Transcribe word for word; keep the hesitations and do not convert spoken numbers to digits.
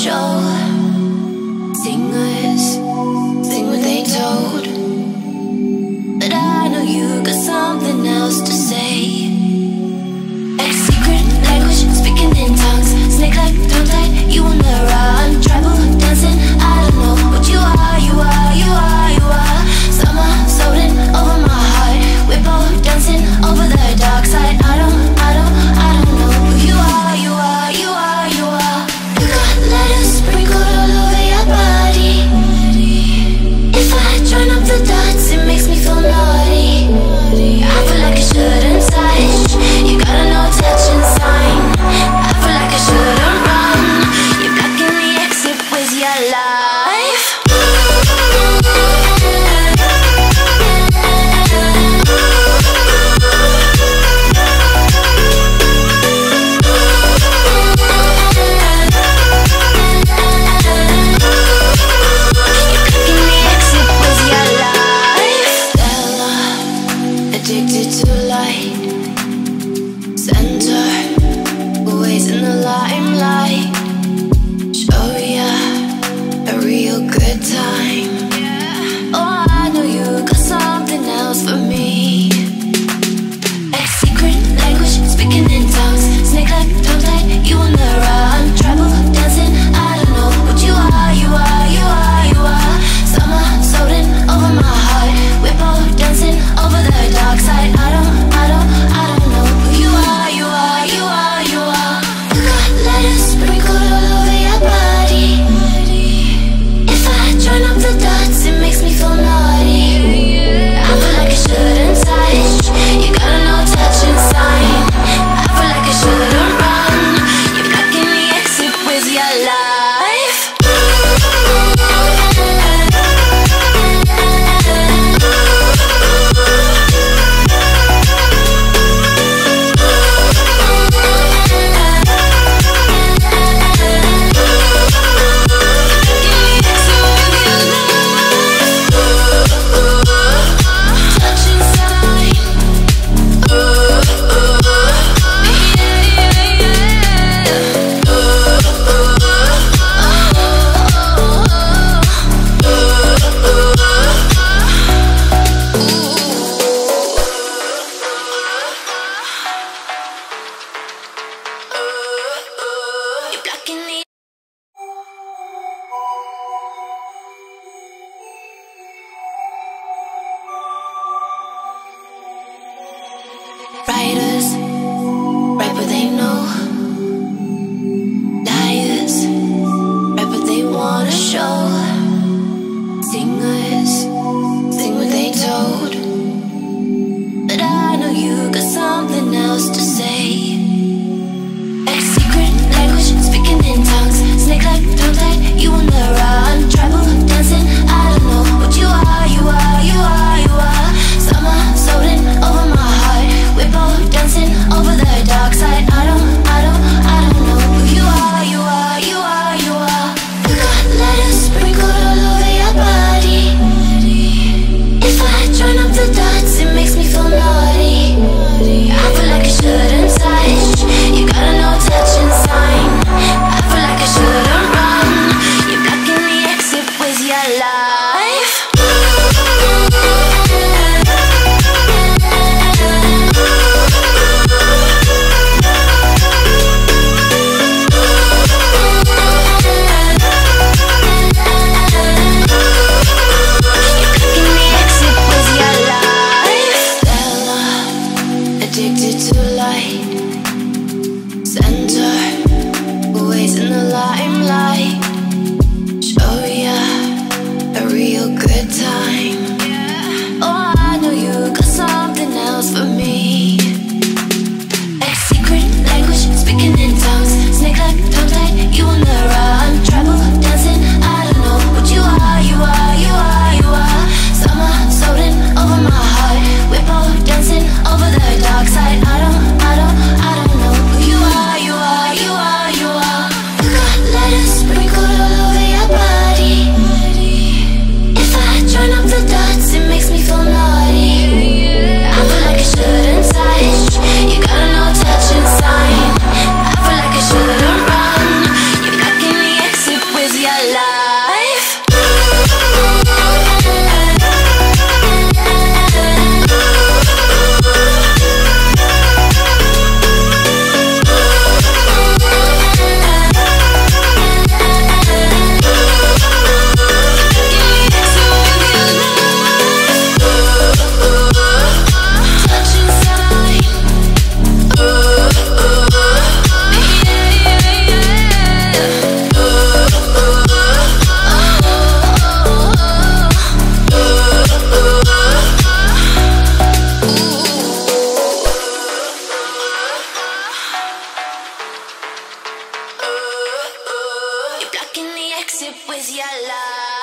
show. Singers sing what they told, but I know you got something else to say. A secret language, speaking in tongues, snake like tongue tied, you on the run. Tribal dancing, I don't know what you are, you are, you are, you are. Summer floating over my heart, we're both dancing over the dark side. I don't, I don't, I don't know who you are, you are, you are, you are. You got letters sprinkled all over your body. If I join up the dots, it makes me feel naughty. I feel like I shouldn't touch, you got a no touching sign. I feel like I shouldn't run, you're blocking the exit with your life. Addicted to light, center, always in the limelight. Show ya a real good time. Oh, I know you got something else for me. A secret language, speaking in tongues, snake like tongue tied, you on the run. Tribal dancing, I don't know what you are, you are, you are, you are. Summer floating over my heart, we're both dancing over the dark side. I don't, I don't, I don't know who you are, you are, you are, you are. You got letters sprinkled all over your body. If I join up the dots, it makes me feel naughty. I feel like I shouldn't touch, you got a no touching sign. I feel like I shouldn't run, you're blocking the exit with your life. You're blocking the writers, write what they know. Liars, write what they wanna show. Singers, sing what they told, but I know you got something else to say. A secret language, speaking in tongues. mix it with your love.